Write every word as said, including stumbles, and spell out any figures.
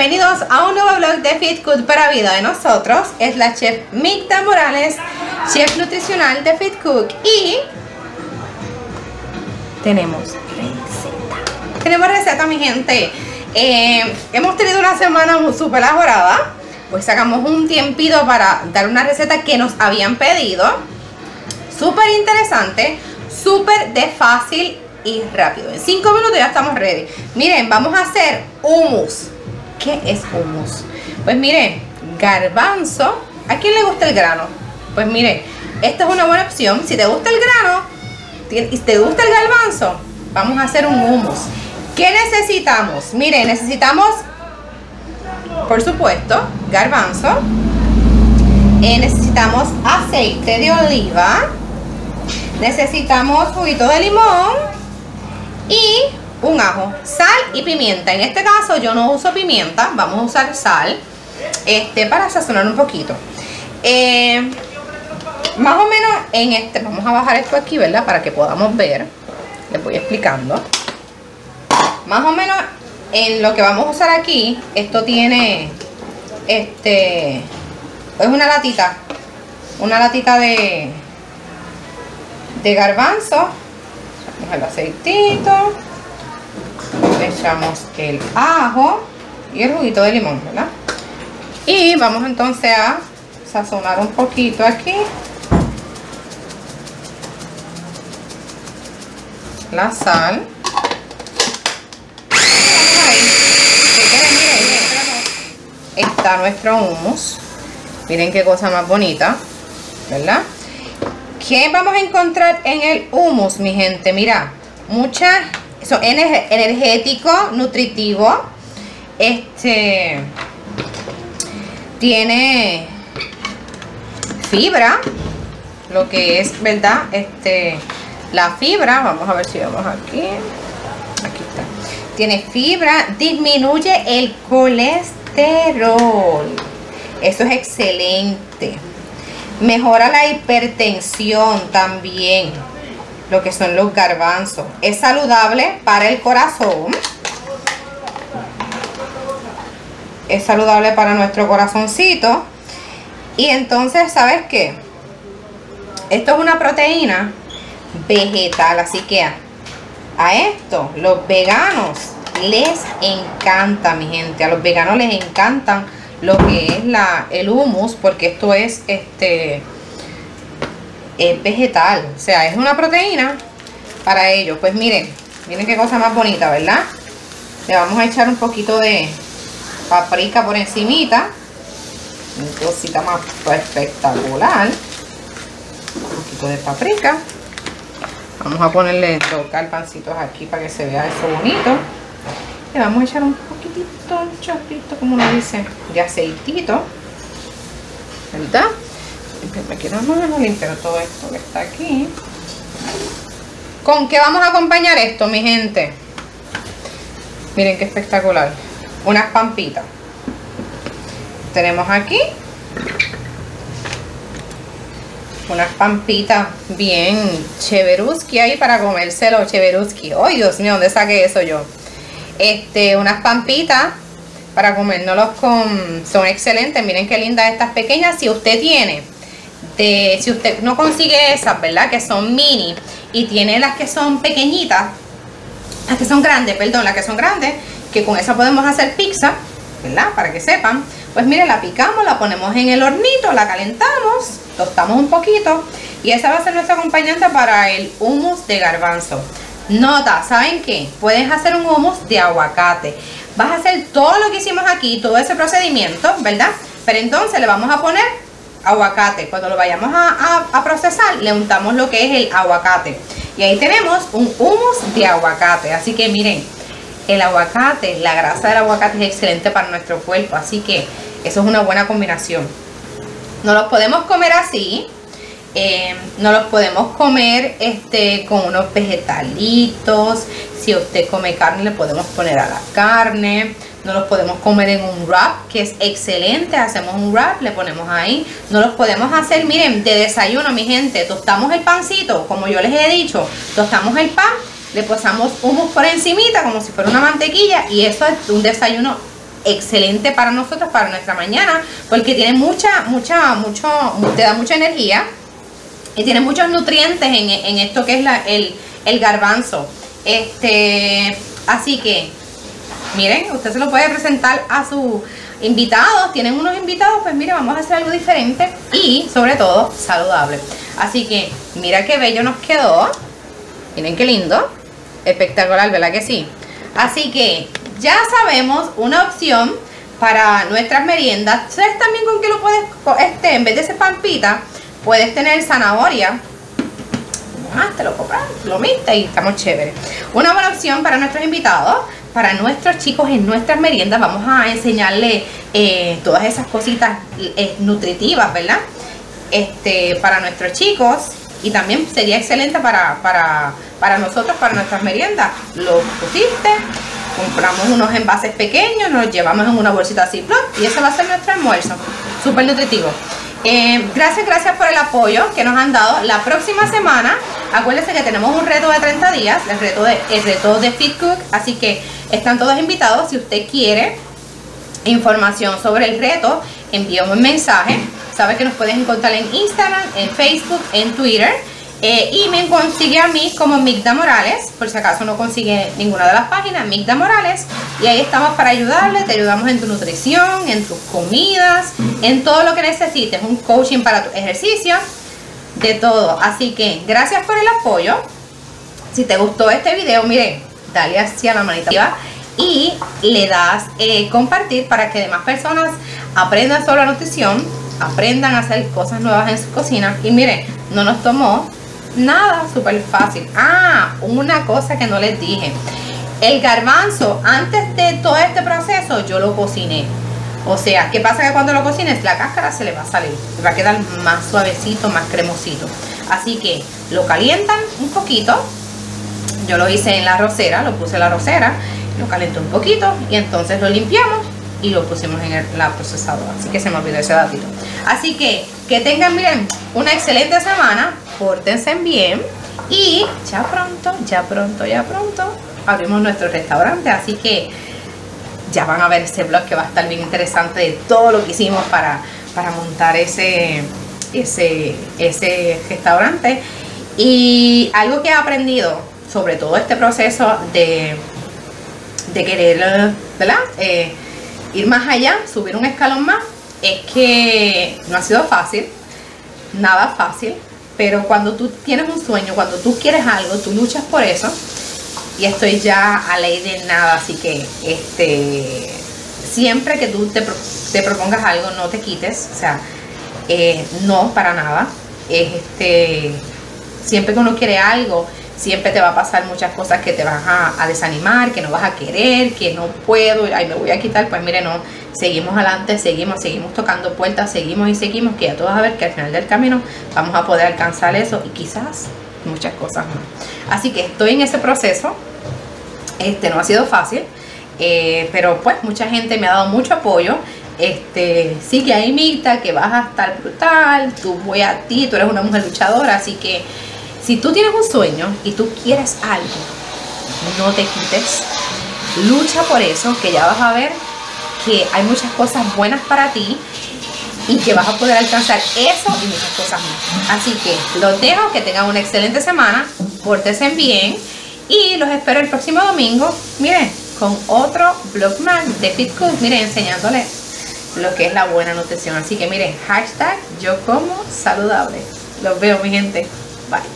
bienvenidos a un nuevo vlog de Fit Cook para vida de nosotros. Es la chef Migda Morales, chef nutricional de Fit Cook, y tenemos receta. Tenemos receta, mi gente. Eh, hemos tenido una semana súper elaborada, pues sacamos un tiempito para dar una receta que nos habían pedido. Súper interesante, súper de fácil y rápido. En cinco minutos ya estamos ready. Miren, vamos a hacer hummus. ¿Qué es hummus? Pues miren, garbanzo. ¿A quién le gusta el grano? Pues miren, esta es una buena opción. Si te gusta el grano y te gusta el garbanzo, vamos a hacer un hummus. ¿Qué necesitamos? Miren, necesitamos, por supuesto, garbanzo. Eh, necesitamos aceite de oliva. Necesitamos juguito de limón y un ajo, sal y pimienta. En este caso yo no uso pimienta, vamos a usar sal este, para sazonar un poquito. Eh, más o menos en este, vamos a bajar esto aquí, ¿verdad? Para que podamos ver, les voy explicando. Más o menos en lo que vamos a usar aquí, esto tiene, este, es una latita, una latita de, de garbanzo. El aceitito, le echamos el ajo y el juguito de limón, ¿verdad? Y vamos entonces a sazonar un poquito aquí la sal. Ahí. Está nuestro hummus. Miren qué cosa más bonita, ¿verdad? ¿Qué vamos a encontrar en el hummus, mi gente? Mira, muchas, son energético, nutritivo. Este tiene fibra, lo que es, ¿verdad? Este, la fibra, vamos a ver si vamos aquí. Aquí está. Tiene fibra, disminuye el colesterol. Eso es excelente. Mejora la hipertensión también, lo que son los garbanzos. Es saludable para el corazón. Es saludable para nuestro corazoncito. Y entonces, ¿sabes qué? Esto es una proteína vegetal, así que a, a esto los veganos les encanta, mi gente. A los veganos les encantan lo que es la, el hummus, porque esto es este es vegetal, o sea, es una proteína para ellos. Pues miren, miren qué cosa más bonita, ¿verdad? Le vamos a echar un poquito de paprika por encimita, una cosita más espectacular, un poquito de paprika. Vamos a ponerle, tocar pancitos aquí para que se vea eso bonito. Le vamos a echar un poquitito, un chorrito, como lo dice, de aceitito, ¿verdad? Me quiero más limpiar todo esto que está aquí. ¿Con qué vamos a acompañar esto, mi gente? Miren qué espectacular. Unas pampitas. Tenemos aquí unas pampitas bien cheveruski ahí para comérselo, cheveruski. ¡Ay, Dios mío! ¿Dónde saqué eso yo? Este, unas pampitas para comérnoslos con, son excelentes. Miren qué lindas estas pequeñas. Si usted tiene de, si usted no consigue esas, ¿verdad? Que son mini, y tiene las que son pequeñitas, las que son grandes, perdón, las que son grandes, que con esa podemos hacer pizza, ¿verdad? Para que sepan. Pues miren, la picamos, la ponemos en el hornito, la calentamos, tostamos un poquito, y esa va a ser nuestra acompañante para el hummus de garbanzo. Nota, ¿saben qué? Puedes hacer un hummus de aguacate. Vas a hacer todo lo que hicimos aquí, todo ese procedimiento, ¿verdad? Pero entonces le vamos a poner aguacate. Cuando lo vayamos a, a, a procesar, le untamos lo que es el aguacate. Y ahí tenemos un hummus de aguacate. Así que miren, el aguacate, la grasa del aguacate es excelente para nuestro cuerpo. Así que eso es una buena combinación. No los podemos comer así. Eh, no los podemos comer este, con unos vegetalitos. Si usted come carne, le podemos poner a la carne. No los podemos comer en un wrap, que es excelente. Hacemos un wrap, le ponemos ahí. No los podemos hacer, miren, de desayuno, mi gente. Tostamos el pancito, como yo les he dicho. Tostamos el pan, le pasamos hummus por encimita, como si fuera una mantequilla. Y eso es un desayuno excelente para nosotros, para nuestra mañana, porque tiene mucha, mucha, mucho, te da mucha energía y tiene muchos nutrientes en, en esto que es la, el, el garbanzo. Este, así que, miren, usted se lo puede presentar a sus invitados. Tienen unos invitados, pues mire, vamos a hacer algo diferente y sobre todo saludable. Así que, mira qué bello nos quedó. Miren qué lindo. Espectacular, ¿verdad que sí? Así que ya sabemos una opción para nuestras meriendas. ¿Sabes también con qué lo puedes, este, en vez de ser pampita, puedes tener zanahoria? Ah, te lo compras, lo miste y estamos chéveres. Una buena opción para nuestros invitados, para nuestros chicos en nuestras meriendas. Vamos a enseñarle eh, todas esas cositas eh, nutritivas, ¿verdad? Este, para nuestros chicos. Y también sería excelente para, para, para nosotros, para nuestras meriendas. Lo pusiste, compramos unos envases pequeños, nos los llevamos en una bolsita así, y ese va a ser nuestro almuerzo. Súper nutritivo. Eh, gracias, gracias por el apoyo que nos han dado. La próxima semana, acuérdense que tenemos un reto de treinta días, el reto de, el reto de Fit Cook, así que están todos invitados. Si usted quiere información sobre el reto, envíame un mensaje. Sabe que nos puedes encontrar en Instagram, en Facebook, en Twitter. Eh, y me consigue a mí como Migda Morales, por si acaso no consigue ninguna de las páginas, Migda Morales. Y ahí estamos para ayudarle, te ayudamos en tu nutrición, en tus comidas, en todo lo que necesites, un coaching para tu ejercicio, de todo. Así que gracias por el apoyo. Si te gustó este video, miren, dale hacia la manita arriba y le das eh, compartir para que demás personas aprendan sobre la nutrición, aprendan a hacer cosas nuevas en su cocina. Y miren, no nos tomó nada, súper fácil. Ah, una cosa que no les dije. El garbanzo, antes de todo este proceso, yo lo cociné. O sea, ¿qué pasa? Que cuando lo cocines, la cáscara se le va a salir. Va a quedar más suavecito, más cremosito. Así que lo calientan un poquito. Yo lo hice en la arrocera, lo puse en la arrocera, lo calenté un poquito y entonces lo limpiamos y lo pusimos en el, la procesadora. Así que se me olvidó ese datito. Así que, que tengan, miren, una excelente semana. Pórtense bien. Y ya pronto, ya pronto, ya pronto abrimos nuestro restaurante. Así que ya van a ver ese vlog que va a estar bien interesante de todo lo que hicimos para, para montar ese, ese, ese restaurante. Y algo que he aprendido sobre todo este proceso de, de querer, ¿verdad? Eh, ir más allá, subir un escalón más, es que no ha sido fácil, nada fácil, pero cuando tú tienes un sueño, cuando tú quieres algo, tú luchas por eso. Y estoy ya a ley de nada, así que este siempre que tú te, te propongas algo, no te quites, o sea, eh, no para nada. Este, siempre que uno quiere algo, siempre te va a pasar muchas cosas que te van a, a desanimar, que no vas a querer, que no puedo, ay, me voy a quitar. Pues mire, no, seguimos adelante, seguimos, seguimos tocando puertas, seguimos y seguimos, que ya tú vas a ver que al final del camino vamos a poder alcanzar eso y quizás muchas cosas más. Así que estoy en ese proceso. Este no ha sido fácil, eh, pero pues mucha gente me ha dado mucho apoyo. Este, sí que hay Migda, que vas a estar brutal, tú voy a ti, tú eres una mujer luchadora, así que si tú tienes un sueño y tú quieres algo, no te quites, lucha por eso, que ya vas a ver que hay muchas cosas buenas para ti y que vas a poder alcanzar eso y muchas cosas más. Así que los dejo, que tengan una excelente semana, pórtense bien y los espero el próximo domingo, miren, con otro vlog más de Fit Cook, miren, enseñándoles lo que es la buena nutrición. Así que miren, hashtag yo como saludable. Los veo, mi gente. Bye.